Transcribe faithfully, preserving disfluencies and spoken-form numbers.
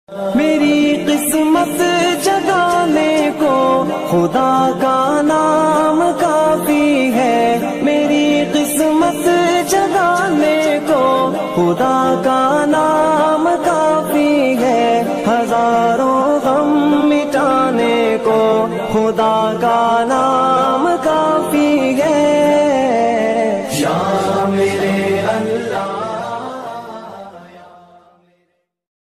मेरी किस्मत जगाने को खुदा का नाम काफी है। मेरी किस्मत जगाने को खुदा